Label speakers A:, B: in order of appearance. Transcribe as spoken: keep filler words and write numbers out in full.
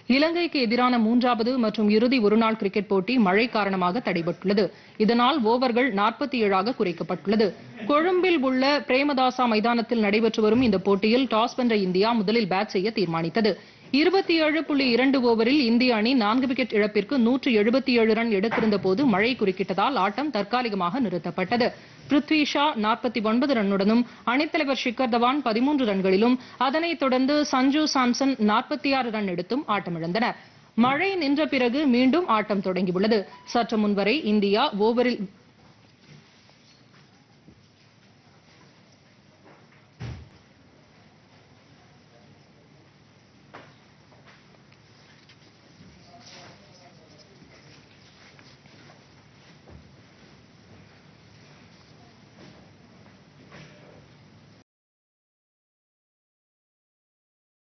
A: இலங்கைக்கு எதிரான மூன்றாவது மற்றும் இறுதி ஒருநாள் கிரிக்கெட் போட்டி மழை காரணமாக தடைபட்டுள்ளது. இதனால் ஓவர்கள் நாற்பத்தி ஏழாக குறைக்கப்பட்டுள்ளது. கொழும்பில் உள்ள பிரேமதாசா மைதானத்தில் நடைபெற்று வரும் இந்த போட்டியில் டாஸ் வென்ற இந்தியா முதலில் பேட் செய்ய தீர்மானித்தது. இருபத்தி ஏழு புள்ளி இரண்டு ஓவரில் இந்திய அணி நான்கு விக்கெட் இழப்பிற்கு நூற்று எழுபத்தி ஏழு ரன் எடுத்திருந்த போது மழை குறுக்கிட்டதால் ஆட்டம் தற்காலிகமாக நிறுத்தப்பட்டது. பிருத்வி ஷா நாற்பத்தி ஒன்பது ரன்னுடனும் அணித்தலைவர் ஷிகர் தவான் பதிமூன்று ரன்களிலும் அதனைத் தொடர்ந்து சஞ்சு சாம்சன் நாற்பத்தி ஆறு ரன் எடுத்தும் ஆட்டமிழந்தனர். மழை நின்ற பிறகு மீண்டும் ஆட்டம் தொடங்கியுள்ளது. சற்று முன்வரை இந்தியா ஓவரில்